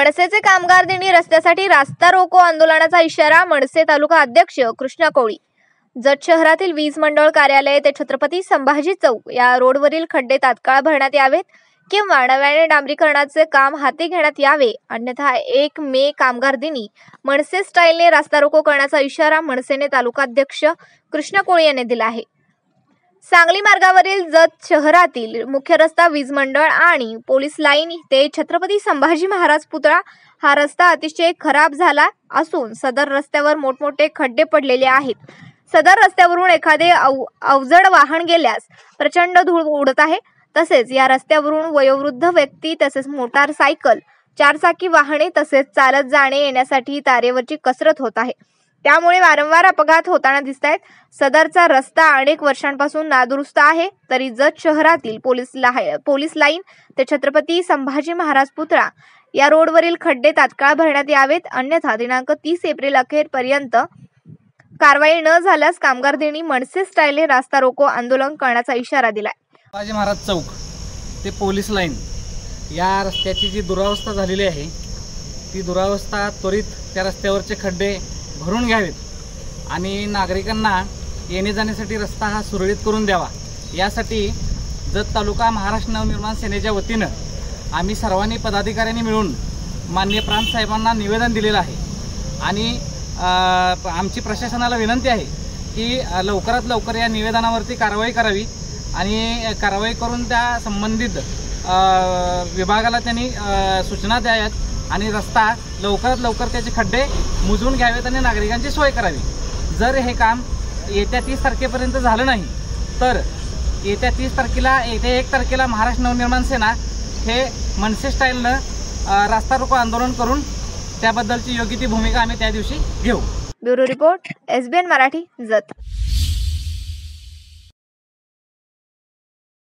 मनसेचे कामगार दिनी रस्त्यासाठी रास्ता रोको आंदोलनाचा इशारा मनसे तालुका अध्यक्ष कृष्णा कोळी। जत शहरातील वीज मंडळ कार्यालय ते छत्रपती संभाजी चौक या रोडवरील खड्डे तात्काळ भरण्यात यावेत किंवा नव्याने डांबरीकरणाचे काम हाती घेण्यात यावे, अन्यथा 1 मे कामगार दिनी मनसे स्टाईलने रास्ता रोको करण्याचा इशारा मनसेने तालुका अध्यक्ष कृष्णा कोळी यांनी दिला आहे। सांगली मार्गावरील जत शहरातील मुख्य रस्ता वीज मंडळ आणि पोलीस लाईन ते छत्रपती संभाजी महाराज पुतळा हा रस्ता अतिशय खराब झाला असून सदर रस्त्यावर मोठमोठे खड्डे पडलेले आहेत। सदर रस्त्यावरून एखादे अवजड वाहन गेल्यास प्रचंड धूळ उडत आहे। तसेच या रस्त्यावरून वयोवृद्ध व्यक्ती तसेच मोटारसायकल, 4 चाकी वाहने तसेच चालत जाणे येण्यासाठी तारेवरची कसरत होत आहे। त्यामुळे वारंवार अपघात होताना दिसतायत। सदरचा रस्ता अनेक वर्षांपासून नादुरुस्त आहे, तरी जत शहरातील पोलीस लाईन ते छत्रपती संभाजी महाराज पुतळा या रोडवरील खड्डे तात्काळ भरण्यात यावेत, अन्यथा दिनांक 30 एप्रिल अखेरपर्यंत कारवाई न झाल्यास कामगार दिनी मनसे स्टाईलने रास्ता रोको आंदोलन करण्याचा इशारा दिलाय। संभाजी महाराज चौक ते पोलीस लाईन या रस्त्याची जी दुरावस्था झालेली आहे ती दुरावस्था त्वरित त्या रस्त्यावरचे खड्डे भरून घ्यावेत आणि नागरिकांना येणे जाण्यासाठी रस्ता हा सुरळीत करून द्यावा, यासाठी जत तालुका महाराष्ट्र नवनिर्माण सेनेच्या वतीनं आम्ही सर्वांनी पदाधिकाऱ्यांनी मिळून माननीय प्रांत साहेबांना निवेदन दिलेलं आहे आणि आमची प्रशासनाला विनंती आहे की लवकरात लवकर या निवेदनावरती कारवाई करावी आणि कारवाई करून त्या संबंधित विभागाला त्यांनी सूचना द्याव्यात आणि रस्ता लवकरात लवकर त्याचे खड्डे मुजवून घ्यावेत आणि नागरिकांची सोय करावी। जर हे काम येत्या 30 तारखेपर्यंत झालं नाही तर येत्या 1 तारखेला महाराष्ट्र नवनिर्माण सेना हे मनसे स्टाईलनं रास्ता रोको आंदोलन करून त्याबद्दलची योग्य ती भूमिका आम्ही त्या दिवशी घेऊ। Bureau report, SBN Marathi, Jat.